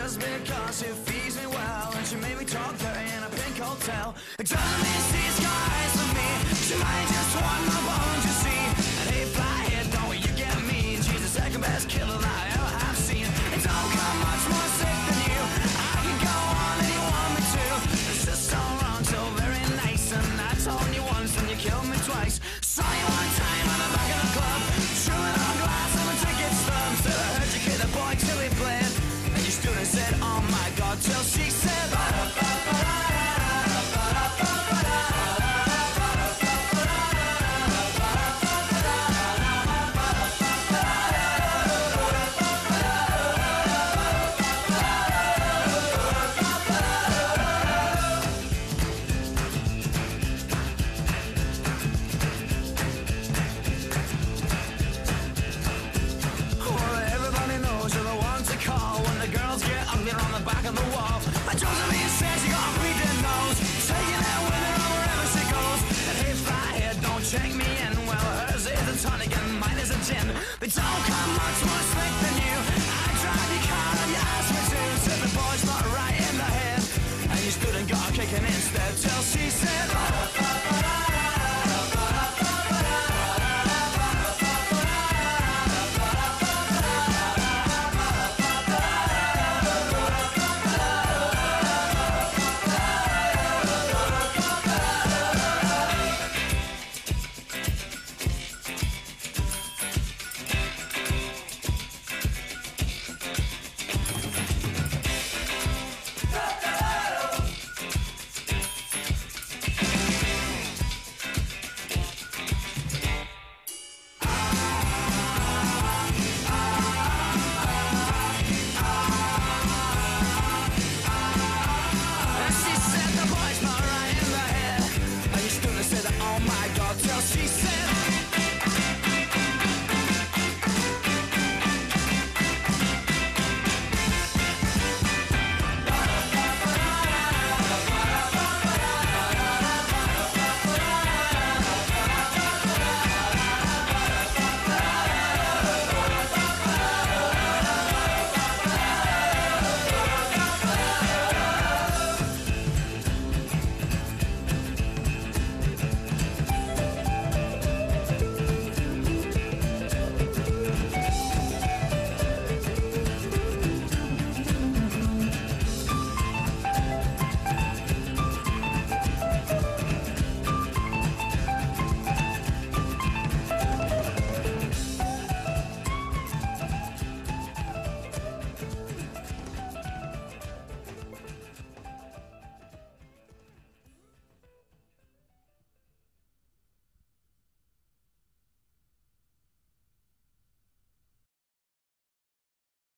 just because she feeds me well, and she made me talk dirty in a pink hotel. It doesn't mean she's got eyes for me. She might just want my bones, you see. And hey, flyhead, don't you get me? She's the second best killer that I ever have seen. It don't come much more sick than you. I can go on and you want me to. It's just so wrong, so very nice. And I told you once and you killed me twice. Saw you one time on the back of the club, chewing on glass and a ticket stub. Said I heard you kick the boy till he bled. And you stood and said, oh my God, till she said, back of the wall. I Josephine said she got a bleeding nose, taking it with her on wherever she goes. And hey, flyhead, don't check me in. Well, hers is a tonic and mine is a gin. But don't come much more slick than you. I drive your car and you ask me to. Said the boy's not right in the head, and you stood and got a kicking instead till she said,